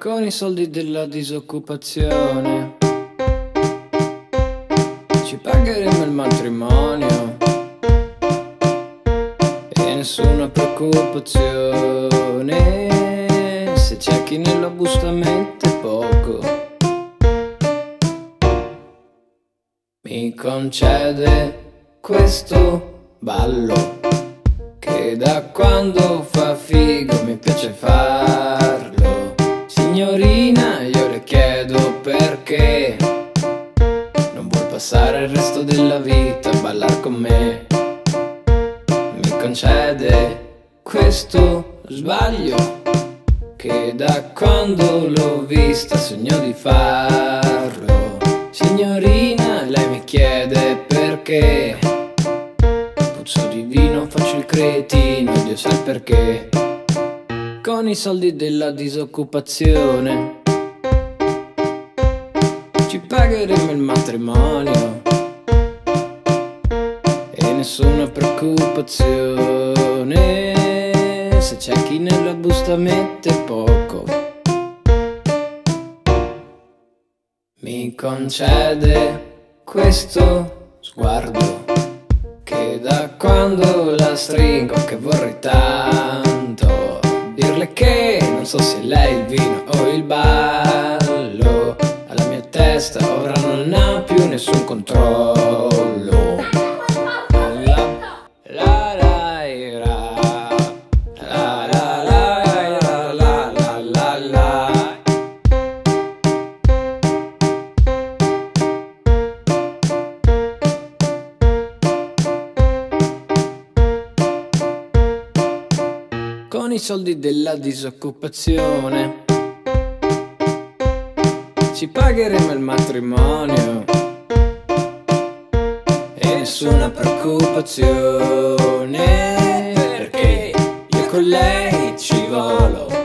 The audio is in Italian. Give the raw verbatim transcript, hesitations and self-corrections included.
Con i soldi della disoccupazione ci pagheremo il matrimonio e nessuna preoccupazione se c'è chi nella busta mette poco. Mi concede questo ballo che da quando fa figo mi piace farlo. Signorina, io le chiedo perché non vuol passare il resto della vita a ballar con me. Mi concede questo sbaglio che da quando l'ho vista sogno di farlo. Signorina, lei mi chiede perché puzzo di vino, faccio il cretino, Dio sa il perché. Con i soldi della disoccupazione ci pagheremo il matrimonio e nessuna preoccupazione se c'è chi nella busta mette poco. Mi concede questo sguardo che da quando la stringo che vorrei tanto dirle che non so se lei il vino o il ballo alla mia testa ora non ha più nessun controllo. La la ra, la la la la la la la. Con i soldi della disoccupazione ci pagheremo il matrimonio e nessuna preoccupazione perché io con lei ci volo.